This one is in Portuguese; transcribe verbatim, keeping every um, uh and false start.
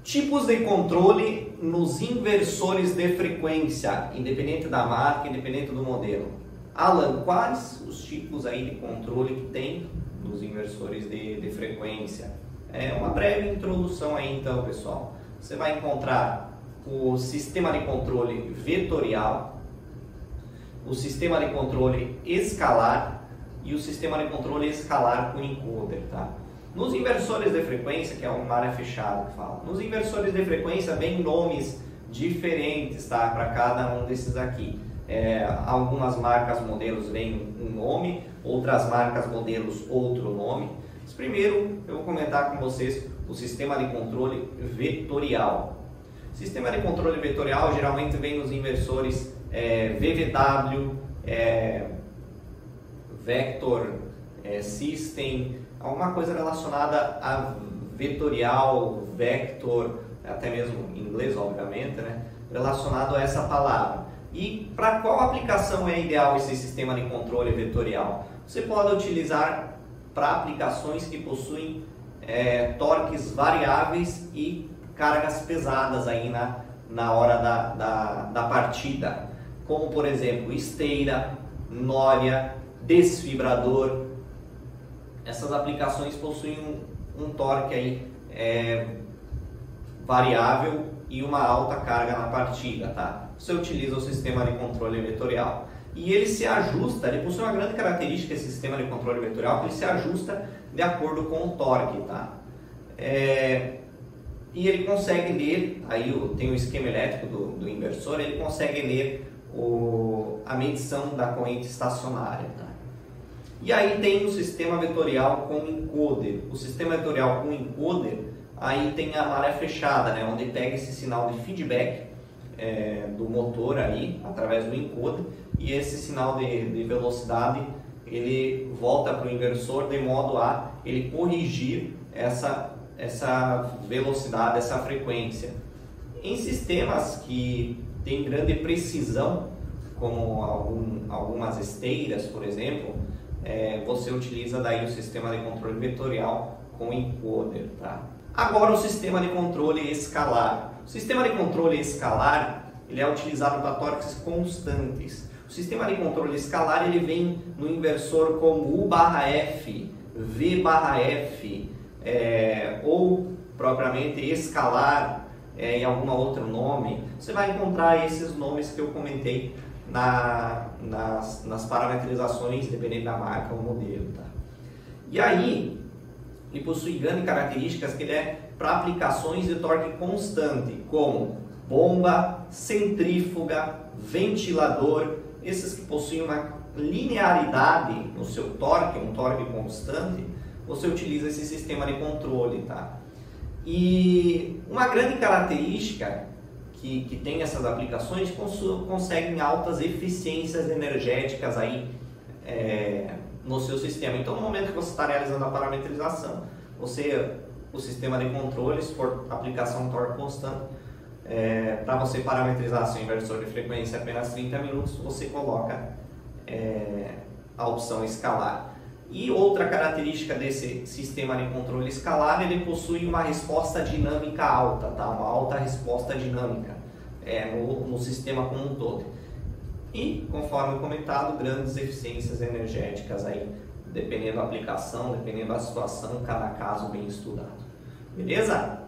Tipos de controle nos inversores de frequência, independente da marca, independente do modelo. Alan, quais os tipos aí de controle que tem nos inversores de, de frequência? É uma breve introdução aí então, pessoal. Você vai encontrar o sistema de controle vetorial, o sistema de controle escalar e o sistema de controle escalar com encoder, tá? Nos inversores de frequência, que é uma área fechada que fala, nos inversores de frequência vem nomes diferentes, tá? Para cada um desses aqui. É, algumas marcas, modelos vêm um nome, outras marcas, modelos, outro nome. Mas primeiro eu vou comentar com vocês o sistema de controle vetorial. O sistema de controle vetorial geralmente vem nos inversores é, V V W, é, Vector é, System, alguma coisa relacionada a vetorial, vector, até mesmo em inglês, obviamente, né? Relacionado a essa palavra. E para qual aplicação é ideal esse sistema de controle vetorial? Você pode utilizar para aplicações que possuem é, torques variáveis e cargas pesadas aí na, na hora da, da, da partida, como por exemplo esteira, nória, desfibrador. Essas aplicações possuem um, um torque aí, é, variável e uma alta carga na partida, tá? Você utiliza o sistema de controle vetorial e ele se ajusta, ele possui uma grande característica, esse sistema de controle vetorial, que ele se ajusta de acordo com o torque, tá? É, e ele consegue ler, aí tem o esquema elétrico do, do inversor, ele consegue ler o, a medição da corrente estacionária, tá? E aí tem o sistema vetorial com encoder. O sistema vetorial com encoder, aí tem a malha fechada, né, onde pega esse sinal de feedback é, do motor aí, através do encoder, e esse sinal de, de velocidade, ele volta para o inversor de modo a ele corrigir essa, essa velocidade, essa frequência. Em sistemas que têm grande precisão, como algum, algumas esteiras, por exemplo, É, você utiliza daí o sistema de controle vetorial com encoder, tá? Agora o sistema de controle escalar. O sistema de controle escalar, ele é utilizado para torques constantes. O sistema de controle escalar, ele vem no inversor como U barra F, V barra F, é, ou propriamente escalar, é, em algum outro nome. Você vai encontrar esses nomes que eu comentei Na, nas, nas parametrizações, dependendo da marca ou modelo, tá? E aí, ele possui grandes características que ele é para aplicações de torque constante, como bomba, centrífuga, ventilador, esses que possuem uma linearidade no seu torque, um torque constante, você utiliza esse sistema de controle, tá? E uma grande característica Que, que tem essas aplicações conseguem altas eficiências energéticas aí é, no seu sistema. Então, no momento que você está realizando a parametrização, você, o sistema de controle, se for aplicação torque constante, é, para você parametrizar seu inversor de frequência apenas trinta minutos, você coloca é, a opção escalar. E outra característica desse sistema de controle escalar, ele possui uma resposta dinâmica alta, tá? Uma alta resposta dinâmica é, no, no sistema como um todo. E, conforme comentado, grandes eficiências energéticas aí, dependendo da aplicação, dependendo da situação, cada caso bem estudado. Beleza?